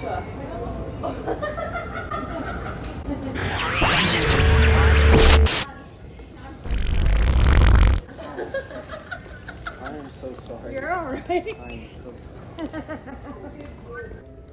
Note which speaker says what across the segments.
Speaker 1: I am so sorry.
Speaker 2: You're all right.
Speaker 1: I am so sorry.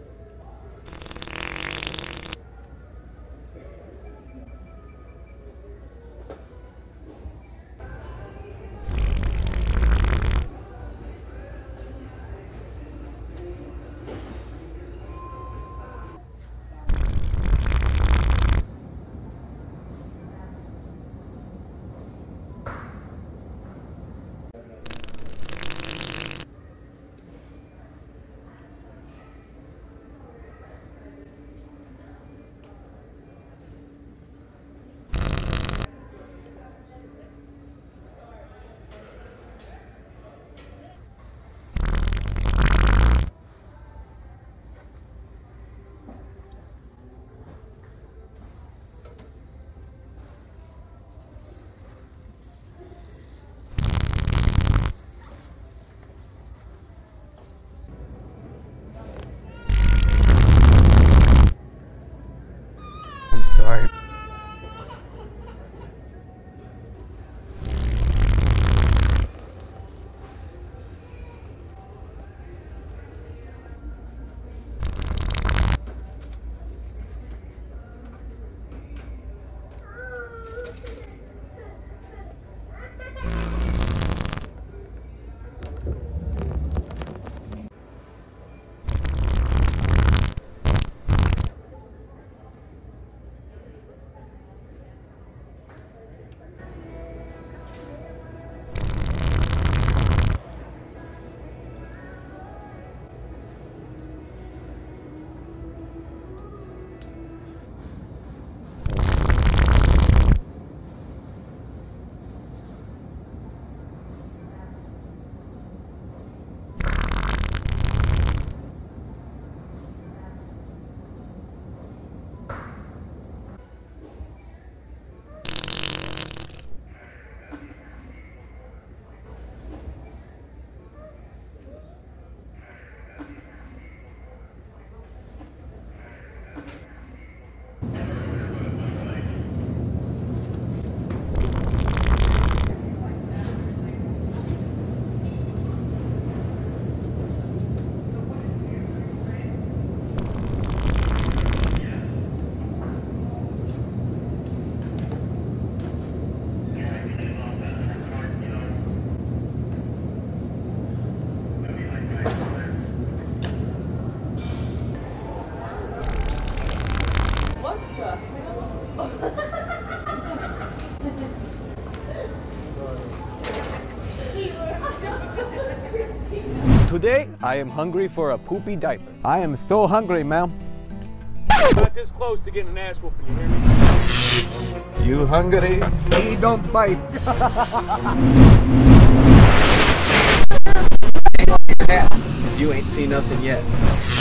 Speaker 3: I'm sorry.
Speaker 1: Today, I am hungry for a poopy diaper.
Speaker 3: I am so hungry, ma'am.
Speaker 4: Not this close to getting an ass whooping, you hear me?
Speaker 5: You hungry? He don't bite.
Speaker 6: Cause you ain't seen nothing yet.